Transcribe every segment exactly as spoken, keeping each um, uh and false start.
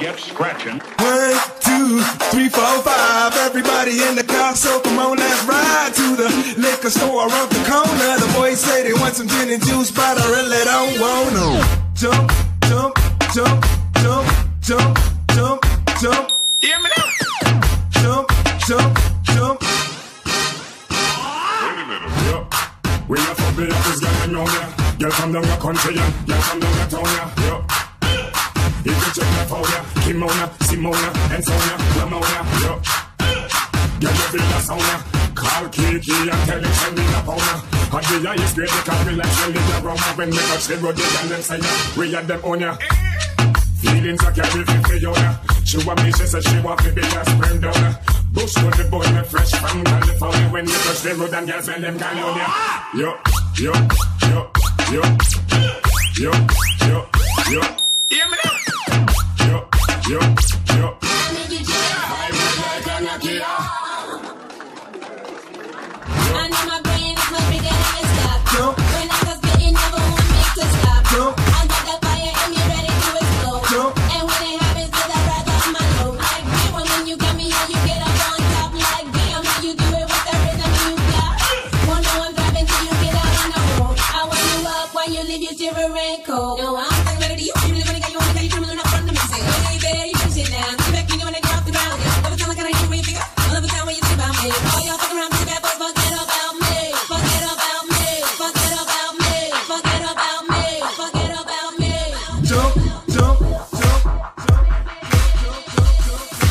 get scratching. One, two, three, four, five. Everybody in the car, so come on, let's ride to the liquor store around the corner. The boys say they want some gin and juice, but I really don't want no. Jump, jump, jump, jump, jump, jump, jump. Hear me now. Jump, jump, jump. Wait a minute, yeah. We are from the office, girl, and know ya. Girl from down your country, and girl from down your town, yeah. If you check the phone, yeah. Kimona, Simona, and Sonia, Ramona, yeah. Girl, you feel the sound, yeah. Call Kiki and tell him send me the phone, yeah. And the eye is great because we like to live around when we touch the road, and them say, yeah. We had them on, yeah. Feelings are carry for you, yeah. She want me, she said she want me be a spring down, yeah. Bush to the boy, me fresh from California. When you touch the road and girls when them California. Yo, yo, yo, yo, yo, yo, yo. Hear me now. Yo, yo, yo. I'm like a Nokia. I know my brain is much bigger than it stop. When I was spitting, never want me to stop. I got that fire and you ready to explode. And when it happens, cause I rise off my load. Like, damn, when you got me here, you get up on top. Like, damn, how you do it with the rhythm you got. Won't know I'm driving till you get out on the road. I wind you up while you leave you shivering cold. No, I'm not ready to you. You really wanna get you on the guy, you criminal enough from the music. Hey, baby, you can sit down. Sit back, you know when they get off the ground. Every time I gotta hear what you think. I love the time when you think about me. All y'all fucking around with the bad boys, forget about me. Forget about me. Forget about me. Forget about me. Forget about me. Jump, jump, jump, jump, jump, jump, jump.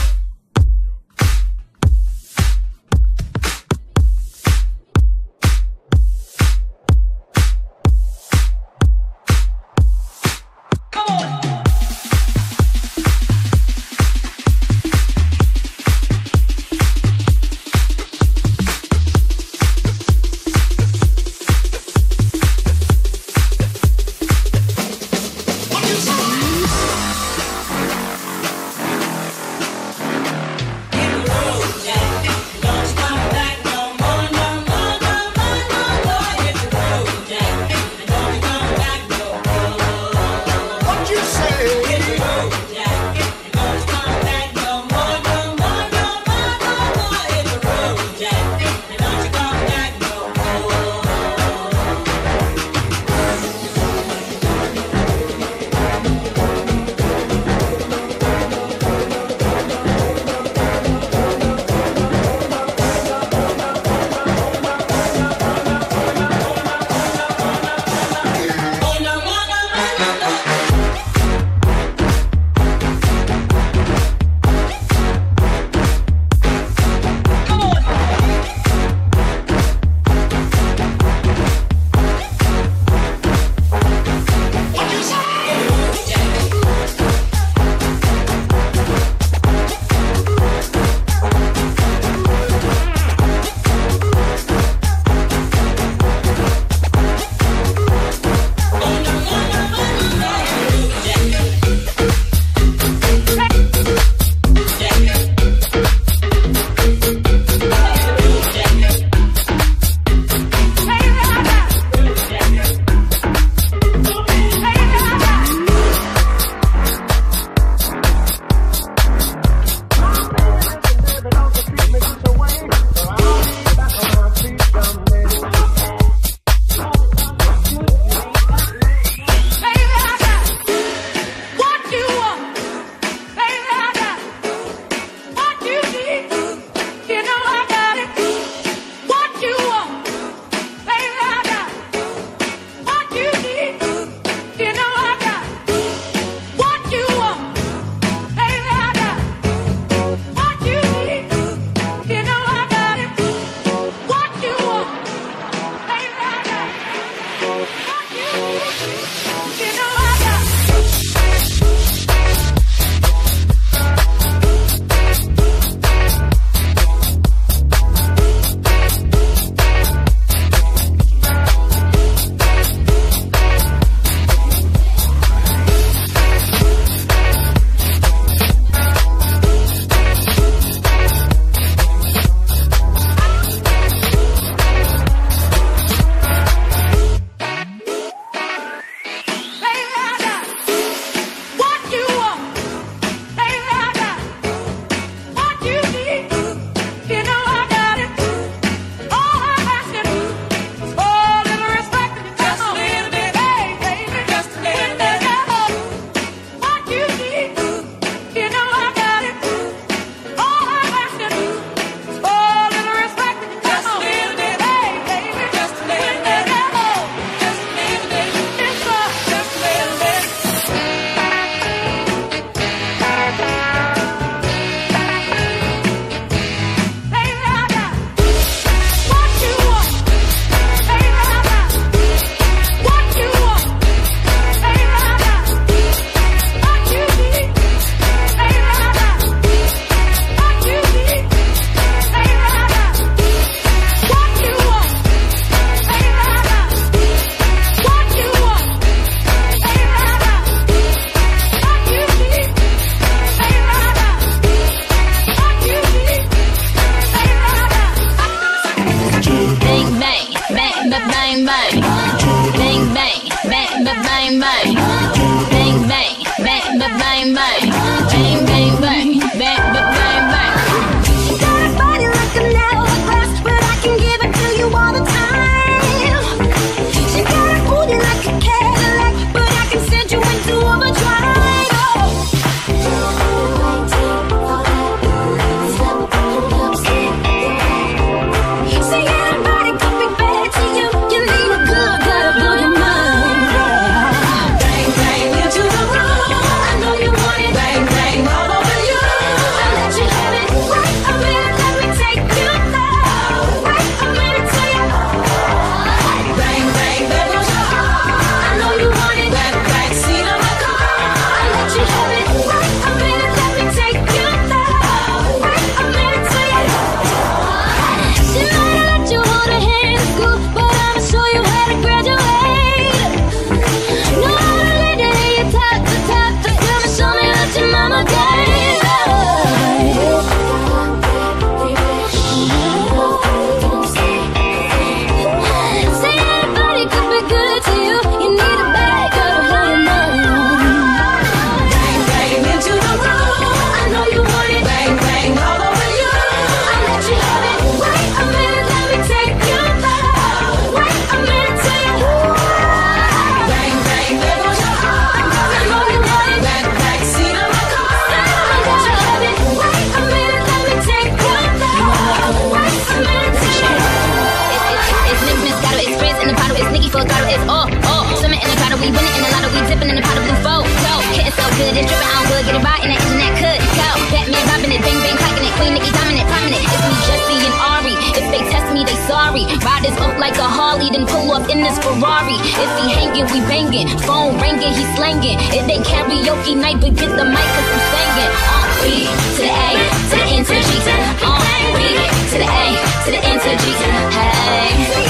good. It's dripping on good. Get it right in the engine that could go. Batman robbing it, bang bang clocking it. Queen Nicki dominant, prominent. It's me, Jesse and Ari. If they test me, they sorry. Riders up like a Harley, then pull up in this Ferrari. If he hanging, we banging. Phone ringing, he slanging. It ain't karaoke night, but get the mic 'cause I'm singing. Uh, B to the A, to the N to the G. Uh, B to the A, to the N to the G. Hey.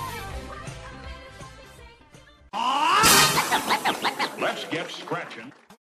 Let's get scratching.